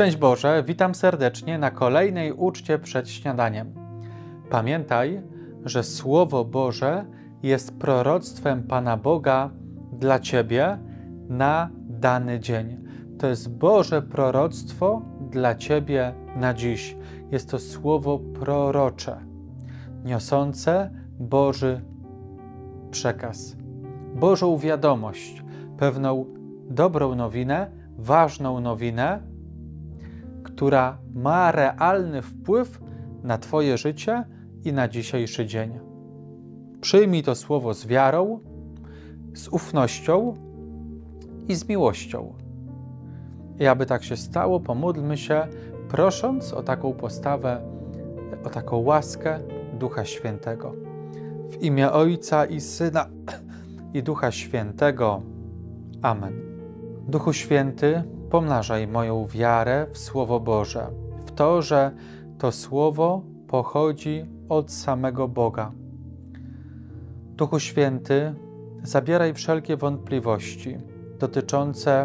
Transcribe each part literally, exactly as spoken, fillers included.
Szczęść Boże, witam serdecznie na kolejnej uczcie przed śniadaniem. Pamiętaj, że Słowo Boże jest proroctwem Pana Boga dla Ciebie na dany dzień. To jest Boże proroctwo dla Ciebie na dziś. Jest to słowo prorocze, niosące Boży przekaz, Bożą wiadomość, pewną dobrą nowinę, ważną nowinę, która ma realny wpływ na Twoje życie i na dzisiejszy dzień. Przyjmij to słowo z wiarą, z ufnością i z miłością. I aby tak się stało, pomódlmy się, prosząc o taką postawę, o taką łaskę Ducha Świętego. W imię Ojca i Syna i Ducha Świętego. Amen. Duchu Święty, pomnażaj moją wiarę w Słowo Boże, w to, że to Słowo pochodzi od samego Boga. Duchu Święty, zabieraj wszelkie wątpliwości dotyczące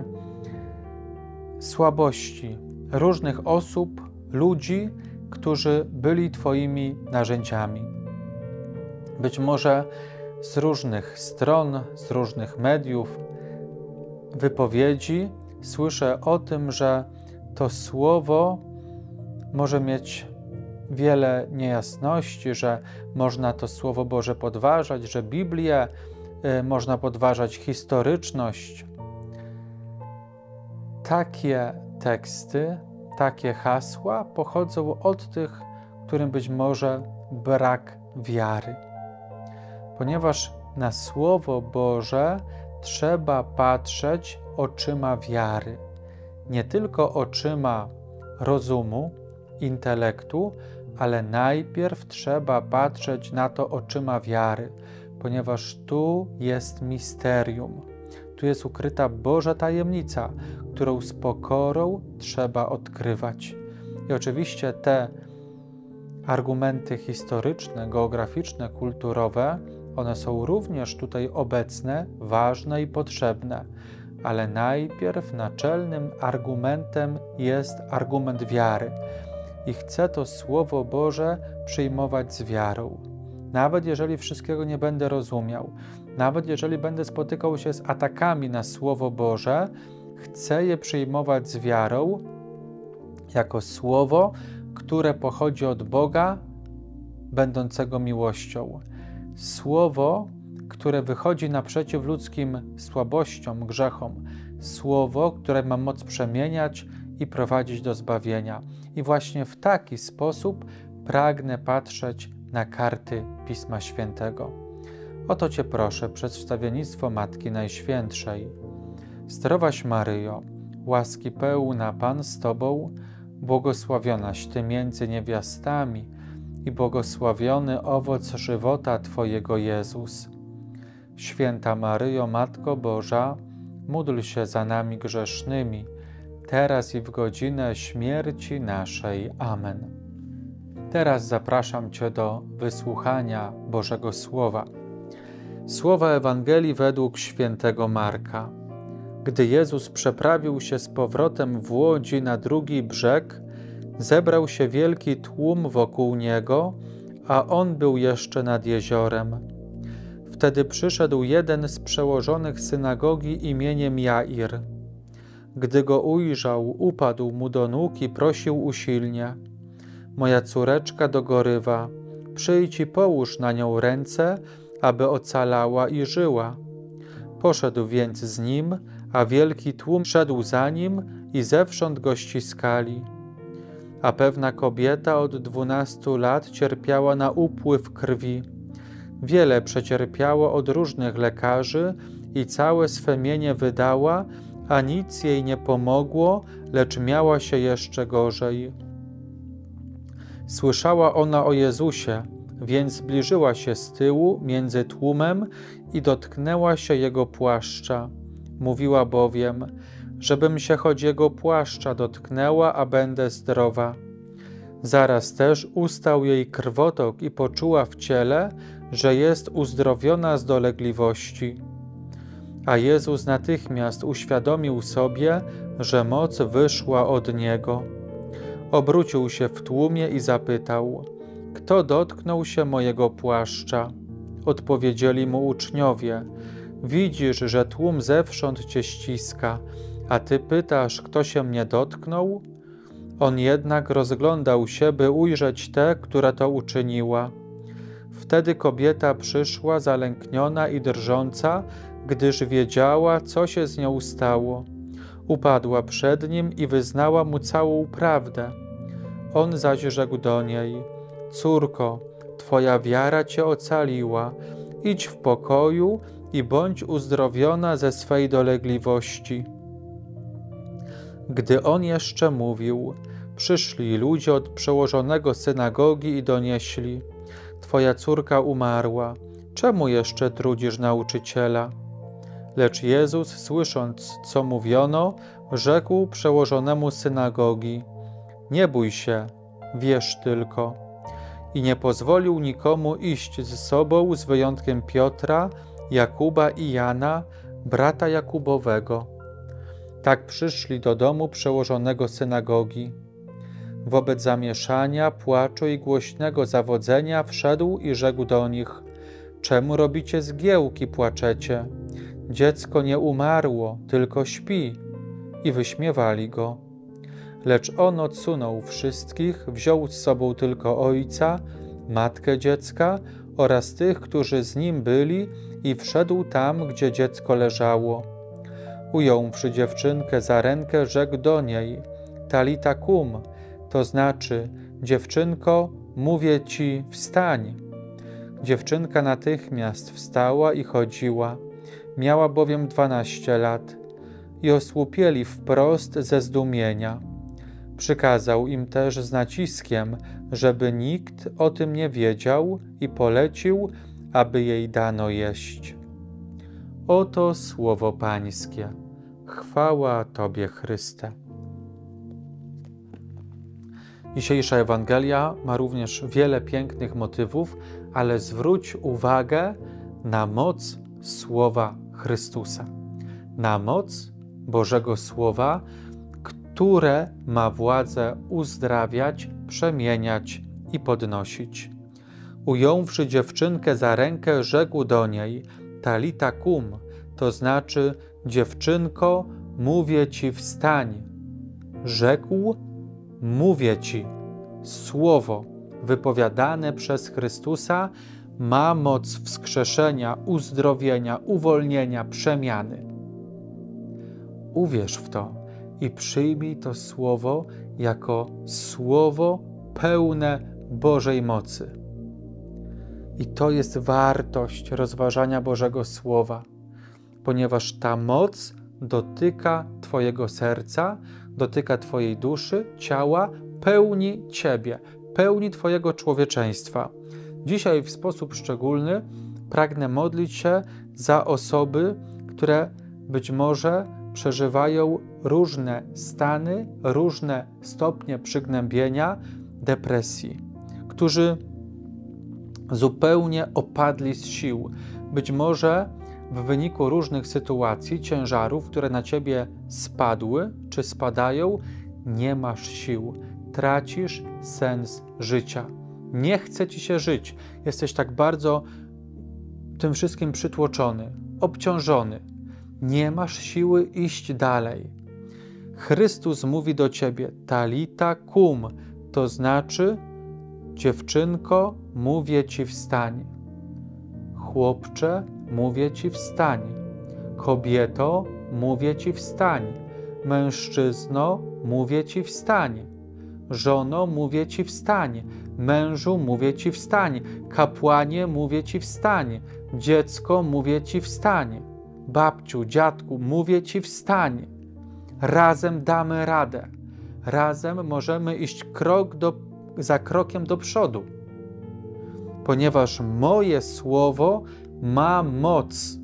słabości różnych osób, ludzi, którzy byli Twoimi narzędziami. Być może z różnych stron, z różnych mediów, wypowiedzi słyszę o tym, że to słowo może mieć wiele niejasności, że można to Słowo Boże podważać, że Biblię y, można podważać historyczność. Takie teksty, takie hasła pochodzą od tych, którym być może brak wiary. Ponieważ na Słowo Boże trzeba patrzeć oczyma wiary. Nie tylko oczyma rozumu, intelektu, ale najpierw trzeba patrzeć na to oczyma wiary, ponieważ tu jest misterium. Tu jest ukryta Boża tajemnica, którą z pokorą trzeba odkrywać. I oczywiście te argumenty historyczne, geograficzne, kulturowe, one są również tutaj obecne, ważne i potrzebne, ale najpierw naczelnym argumentem jest argument wiary. I chcę to Słowo Boże przyjmować z wiarą. Nawet jeżeli wszystkiego nie będę rozumiał, nawet jeżeli będę spotykał się z atakami na Słowo Boże, chcę je przyjmować z wiarą jako Słowo, które pochodzi od Boga, będącego miłością. Słowo, które wychodzi naprzeciw ludzkim słabościom, grzechom. Słowo, które ma moc przemieniać i prowadzić do zbawienia. I właśnie w taki sposób pragnę patrzeć na karty Pisma Świętego. Oto Cię proszę przez wstawiennictwo Matki Najświętszej. Zdrowaś Maryjo, łaski pełna Pan z Tobą, błogosławionaś Ty między niewiastami i błogosławiony owoc żywota Twojego Jezus. Święta Maryjo, Matko Boża, módl się za nami grzesznymi, teraz i w godzinę śmierci naszej. Amen. Teraz zapraszam Cię do wysłuchania Bożego Słowa. Słowa Ewangelii według świętego Marka. Gdy Jezus przeprawił się z powrotem w łodzi na drugi brzeg, zebrał się wielki tłum wokół Niego, a On był jeszcze nad jeziorem. Wtedy przyszedł jeden z przełożonych synagogi imieniem Jair. Gdy go ujrzał, upadł mu do nóg i prosił usilnie: moja córeczka dogorywa, przyjdź i połóż na nią ręce, aby ocalała i żyła. Poszedł więc z nim, a wielki tłum szedł za nim i zewsząd go ściskali. A pewna kobieta od dwunastu lat cierpiała na upływ krwi. Wiele przecierpiało od różnych lekarzy i całe swe mienie wydała, a nic jej nie pomogło, lecz miała się jeszcze gorzej. Słyszała ona o Jezusie, więc zbliżyła się z tyłu między tłumem i dotknęła się Jego płaszcza. Mówiła bowiem, żebym się choć Jego płaszcza dotknęła, a będę zdrowa. Zaraz też ustał jej krwotok i poczuła w ciele, że jest uzdrowiona z dolegliwości. A Jezus natychmiast uświadomił sobie, że moc wyszła od Niego. Obrócił się w tłumie i zapytał: kto dotknął się mojego płaszcza? Odpowiedzieli mu uczniowie: widzisz, że tłum zewsząd cię ściska, a ty pytasz, kto się mnie dotknął? On jednak rozglądał się, by ujrzeć tę, która to uczyniła. Wtedy kobieta przyszła zalękniona i drżąca, gdyż wiedziała, co się z nią stało. Upadła przed nim i wyznała mu całą prawdę. On zaś rzekł do niej: córko, twoja wiara cię ocaliła. Idź w pokoju i bądź uzdrowiona ze swej dolegliwości. Gdy on jeszcze mówił, przyszli ludzie od przełożonego synagogi i donieśli: twoja córka umarła, czemu jeszcze trudzisz nauczyciela? Lecz Jezus, słysząc, co mówiono, rzekł przełożonemu synagogi: nie bój się, wierz tylko. I nie pozwolił nikomu iść z sobą z wyjątkiem Piotra, Jakuba i Jana, brata Jakubowego. Tak przyszli do domu przełożonego synagogi. Wobec zamieszania, płaczu i głośnego zawodzenia wszedł i rzekł do nich: czemu robicie zgiełki, płaczecie? Dziecko nie umarło, tylko śpi. I wyśmiewali go. Lecz on odsunął wszystkich, wziął z sobą tylko ojca, matkę dziecka oraz tych, którzy z nim byli, i wszedł tam, gdzie dziecko leżało. Ująwszy dziewczynkę za rękę, rzekł do niej: talita kum, to znaczy: dziewczynko, mówię ci, wstań. Dziewczynka natychmiast wstała i chodziła. Miała bowiem dwanaście lat. I osłupieli wprost ze zdumienia. Przykazał im też z naciskiem, żeby nikt o tym nie wiedział, i polecił, aby jej dano jeść. Oto słowo Pańskie. Chwała Tobie, Chryste. Dzisiejsza Ewangelia ma również wiele pięknych motywów, ale zwróć uwagę na moc Słowa Chrystusa. Na moc Bożego Słowa, które ma władzę uzdrawiać, przemieniać i podnosić. Ująwszy dziewczynkę za rękę, rzekł do niej: talita kum, to znaczy: dziewczynko, mówię ci, wstań. Rzekł: mówię ci. Słowo wypowiadane przez Chrystusa ma moc wskrzeszenia, uzdrowienia, uwolnienia, przemiany. Uwierz w to i przyjmij to słowo jako słowo pełne Bożej mocy. I to jest wartość rozważania Bożego Słowa, ponieważ ta moc dotyka Twojego serca, dotyka Twojej duszy, ciała, pełni Ciebie, pełni Twojego człowieczeństwa. Dzisiaj w sposób szczególny pragnę modlić się za osoby, które być może przeżywają różne stany, różne stopnie przygnębienia, depresji, którzy zupełnie opadli z sił. Być może w wyniku różnych sytuacji, ciężarów, które na Ciebie spadły czy spadają, nie masz sił, tracisz sens życia. Nie chce Ci się żyć. Jesteś tak bardzo tym wszystkim przytłoczony, obciążony. Nie masz siły iść dalej. Chrystus mówi do Ciebie: talita kum, to znaczy: dziewczynko, mówię Ci, wstań. Chłopcze, mówię Ci, wstań. Kobieto, mówię Ci, wstań. Mężczyzno, mówię Ci, wstań. Żono, mówię Ci, wstań. Mężu, mówię Ci, wstań. Kapłanie, mówię Ci, wstań. Dziecko, mówię Ci, wstań. Babciu, dziadku, mówię Ci, wstań. Razem damy radę. Razem możemy iść krok do, za krokiem do przodu. Ponieważ moje słowo ma moc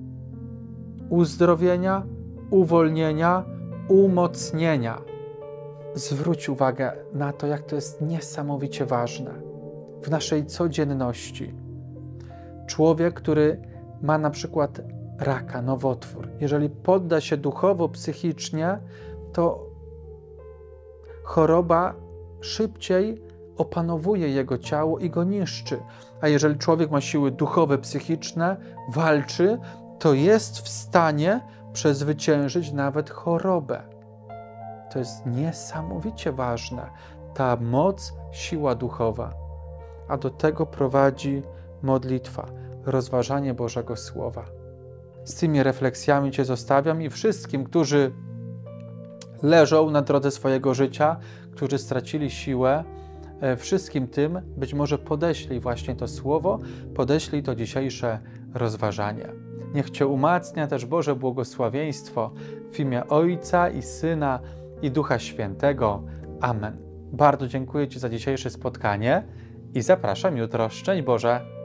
uzdrowienia, uwolnienia, umocnienia. Zwróć uwagę na to, jak to jest niesamowicie ważne w naszej codzienności. Człowiek, który ma na przykład raka, nowotwór. Jeżeli podda się duchowo, psychicznie, to choroba szybciej opanowuje jego ciało i go niszczy. A jeżeli człowiek ma siły duchowe, psychiczne, walczy, to jest w stanie przezwyciężyć nawet chorobę. To jest niesamowicie ważne. Ta moc, siła duchowa. A do tego prowadzi modlitwa, rozważanie Bożego Słowa. Z tymi refleksjami Cię zostawiam i wszystkim, którzy leżą na drodze swojego życia, którzy stracili siłę, wszystkim tym być może podeślij właśnie to słowo, podeślij to dzisiejsze rozważanie. Niech Cię umacnia też Boże błogosławieństwo w imię Ojca i Syna i Ducha Świętego. Amen. Bardzo dziękuję Ci za dzisiejsze spotkanie i zapraszam jutro. Szczęść Boże!